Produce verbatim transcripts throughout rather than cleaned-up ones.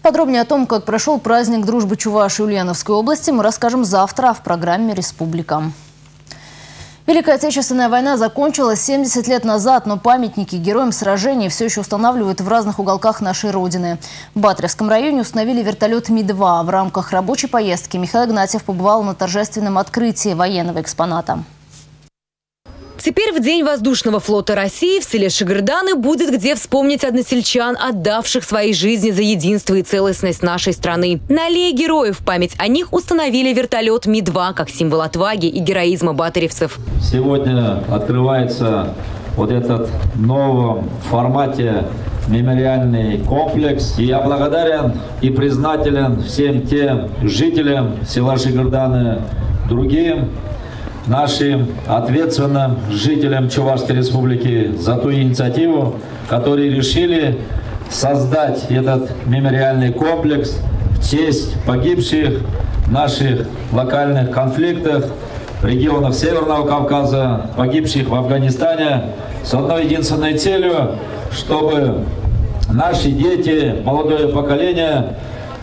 Подробнее о том, как прошел праздник дружбы Чувашии и Ульяновской области, мы расскажем завтра в программе «Республика». Великая Отечественная война закончилась семьдесят лет назад, но памятники героям сражений все еще устанавливают в разных уголках нашей Родины. В Батревском районе установили вертолет Ми два. В рамках рабочей поездки Михаил Игнатьев побывал на торжественном открытии военного экспоната. Теперь в День воздушного флота России в селе Шигырданы будет где вспомнить односельчан, отдавших свои жизни за единство и целостность нашей страны. На аллее героев в память о них установили вертолет Ми два как символ отваги и героизма батаревцев. Сегодня открывается вот этот в новом формате мемориальный комплекс. И я благодарен и признателен всем тем жителям села Шигырданы, другим нашим ответственным жителям Чувашской Республики за ту инициативу, которые решили создать этот мемориальный комплекс в честь погибших в наших локальных конфликтах в регионах Северного Кавказа, погибших в Афганистане, с одной единственной целью, чтобы наши дети, молодое поколение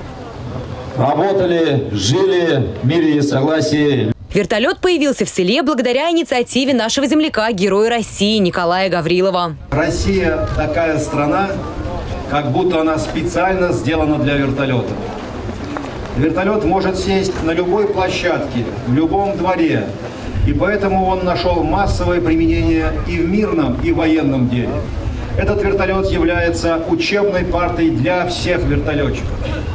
работали, жили в мире и согласии. Вертолет появился в селе благодаря инициативе нашего земляка, героя России Николая Гаврилова. Россия такая страна, как будто она специально сделана для вертолета. Вертолет может сесть на любой площадке, в любом дворе. И поэтому он нашел массовое применение и в мирном, и в военном деле. Этот вертолет является учебной партой для всех вертолетчиков.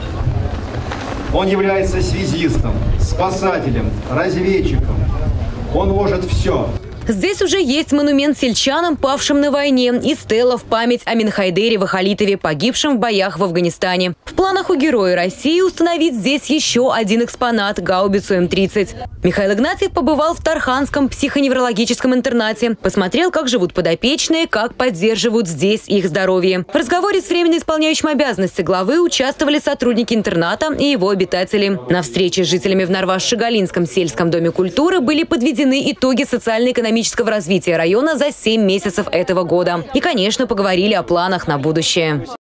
Он является связистом, спасателем, разведчиком. Он может все. Здесь уже есть монумент сельчанам, павшим на войне, и стела в память о Минхайдере Вахалитове, погибшем в боях в Афганистане. В планах у героя России установить здесь еще один экспонат – гаубицу М тридцать. Михаил Игнатьев побывал в Тарханском психоневрологическом интернате. Посмотрел, как живут подопечные, как поддерживают здесь их здоровье. В разговоре с временно исполняющим обязанности главы участвовали сотрудники интерната и его обитатели. На встрече с жителями в Нарваш-Шигалинском сельском доме культуры были подведены итоги социально-экономического развития района за семь месяцев этого года. И, конечно, поговорили о планах на будущее.